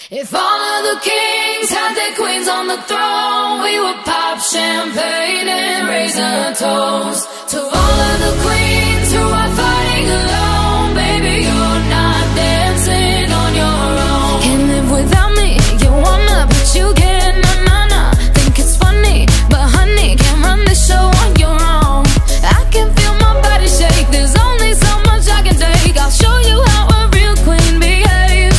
If all of the kings had their queens on the throne, we would pop champagne and raise a toast to all of the queens who are fighting alone. Baby, you're not dancing on your own. Can't live without me, you wanna, but you can't. Nah, think it's funny, but honey, can't run this show on your own. I can feel my body shake, there's only so much I can take. I'll show you how a real queen behaves.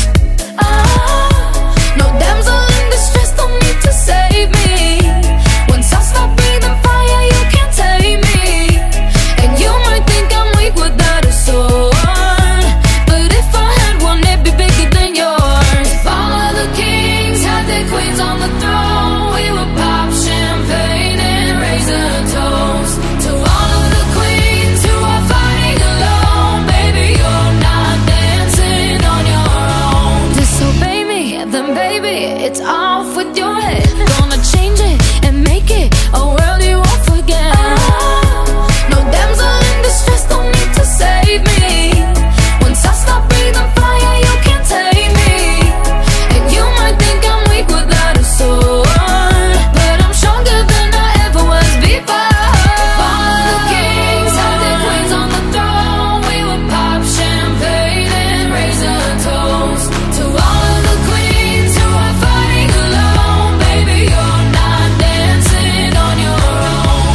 No damsel in distress, don't need to save me. Once I stop breathing fire, you can't tame me. And you might think I'm weak without a sword, but if I had one, it'd be bigger than yours. If all of the kings had their queens on the throne, we would pop champagne and raise a toast to all of the queens who are fighting alone. Baby, you're not dancing on your own. Disobey me, then baby, it's off with your head. Gonna change it and make it a world you won't forget. No damsel in distress, don't need to save me. Once I stop breathing fire, you can't take me. And you might think I'm weak without a sword, but I'm stronger than I ever was before. If all of the kings had their queens on the throne, we would pop champagne and raise a toast to all of the queens who are fighting alone. Baby, you're not dancing on your own.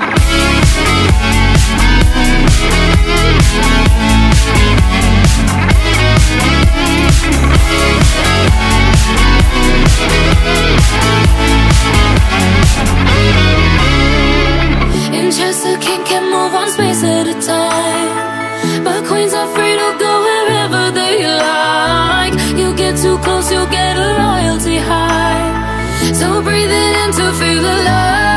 In chess, a king can move one space at a time, but queens are free to go wherever they like. You get too close, you'll get a royalty high, so breathe it in to feel alive.